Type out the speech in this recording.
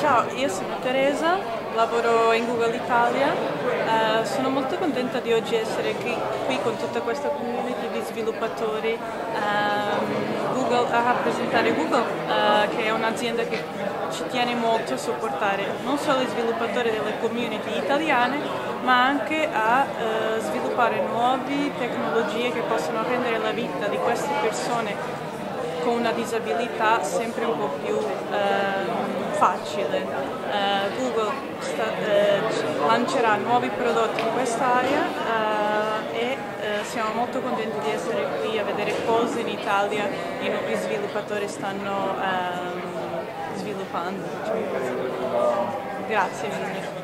Ciao, io sono Teresa, lavoro in Google Italia. Sono molto contenta di oggi essere qui con tutta questa community di sviluppatori a rappresentare Google, che è un'azienda che ci tiene molto a supportare non solo gli sviluppatori delle community italiane, ma anche a sviluppare nuove tecnologie che possono rendere la vita di queste persone con una disabilità sempre un po' più facile. Google lancerà nuovi prodotti in quest'area e siamo molto contenti di essere qui a vedere cosa in Italia i nuovi sviluppatori stanno sviluppando. Grazie mille.